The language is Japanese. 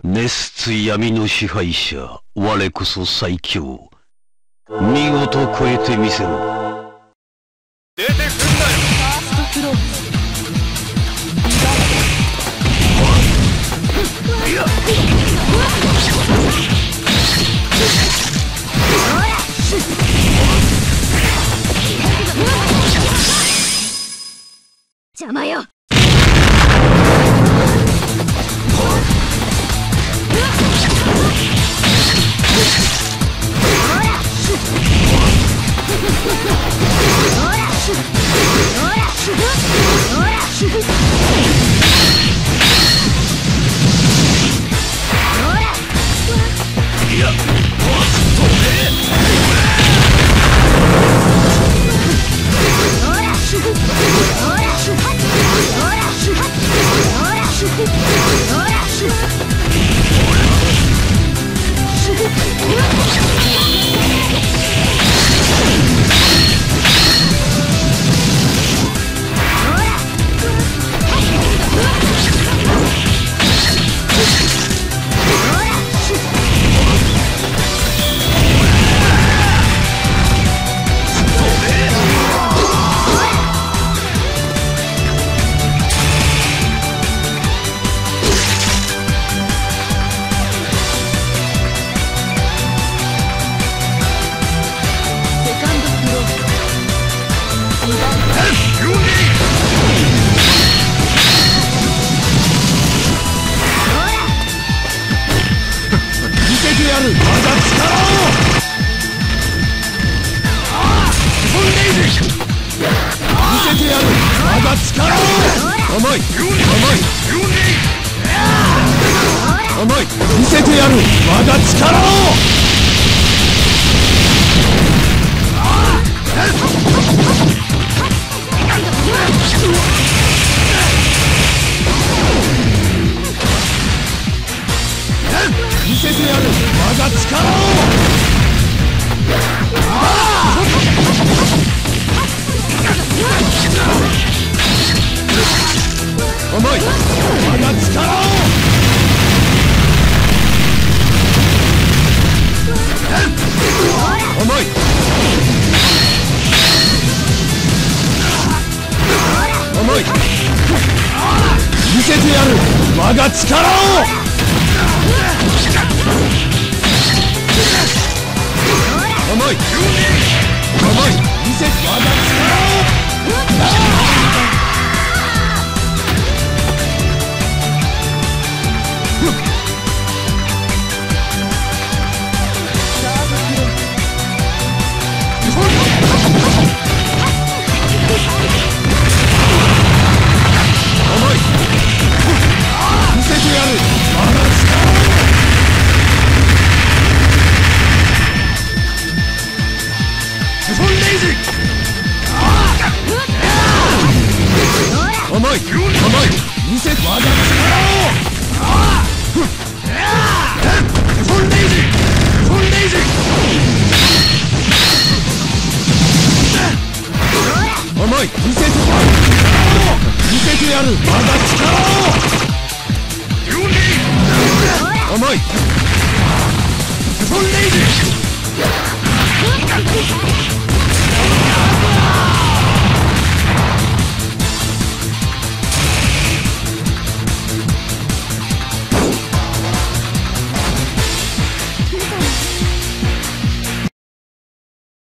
熱つ闇の支配者、我こそ最強。見事超えてみせろ。 出てくんなよ。ファーストフロー。邪魔よ。見せてやる我が力を。見せてやる我が力を。甘い我が力を。甘い甘い見せてやる我が力を。甘い甘い見せ我が力を。甘い見せ我が力を。フォンレイジフォンレイジ甘い見せて我が力を。見せてやる我が力を。甘いフォンレイジ